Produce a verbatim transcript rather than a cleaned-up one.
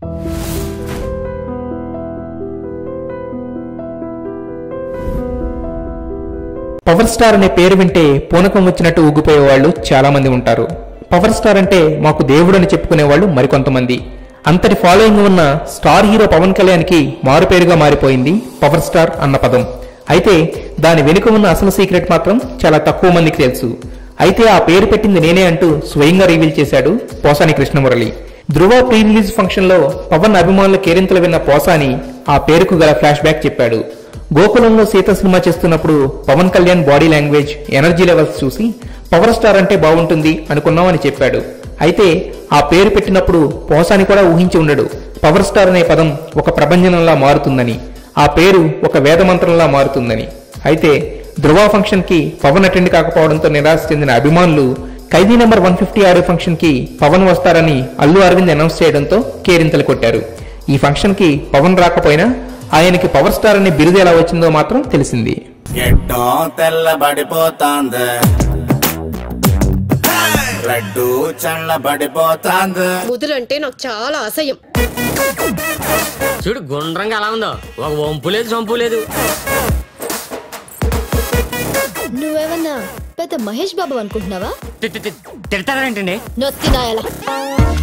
Power star అనే పేరు వింటే పూనకం వచ్చినట్టు ఊగిపోయే వాళ్ళు చాలా మంది ఉంటారు. పవర్ స్టార్ అంటే మాకు దేవుడు అని చెప్పుకునే వాళ్ళు మరికొంతమంది. అంతటి ఫాలోయింగ్ ఉన్న స్టార్ హీరో పవన్ కళ్యాణ్ కి మారుపేరుగా మారిపోయింది పవర్ స్టార్ అన్న పదం. అయితే దాని వెనుక ఉన్న అసలు సీక్రెట్ మాత్రం చాలా తక్కువ మందికి తెలుసు. అయితే ఆ పేరు పెట్టింది నేనే అంటూ స్వయంగా రివీల్ చేశాడు Posani Krishna Murali. Dhruva pre release function లో పవన్ అభిమానుల కేరింతలు విన్న పోసాని ఆ పేరుకు గల ఫ్లాష్ బ్యాక్ చెప్పాడు. గోకులంలో సీత సినిమా చేస్తున్నప్పుడు Pawan Kalyan body language, energy levels చూసి పవర్ స్టార్ అంటే బాగుంటుంది అనుకున్నామని చెప్పాడు. అయితే ఆ పేరు పెట్టినప్పుడు పోసాని కూడా ఊహించి ఉండడు పవర్ స్టార్ అనే పదం ఒక ప్రభంజనంలా మారుతుందని, ఆ పేరు ఒక వేదమంత్రంలా మారుతుందని. అయితే ధృవ ఫంక్షన్ కి పవన్ అటెండ్ కాకపోవడంతో నిరాశ చెందిన అభిమానులు ఖైదీ నెంబర్ వన్ ఫిఫ్టీ ఆరు ఫంక్షన్ కి పవన్ వస్తారని అల్లు అరవింద్ అనౌన్స్ చేయడంతో కేరింతలు కొట్టారు. ఈ ఫంక్షన్ కి పవన్ రాకపోయినా ఆయనకి పవర్ స్టార్ అనే బిరుదు ఎలా వచ్చిందో మాత్రం తెలిసింది. ముదులంటే నాకు చాలా అసహ్యం. చూడు గుండ్రంగా అలా ఉందో, ఒక వంపు లేదు సొంపు లేదు. నువ్వేమన్నా పెద్ద మహేష్ బాబు అనుకుంటున్నావా? తిడతారేంటండి? నొత్తినాయలా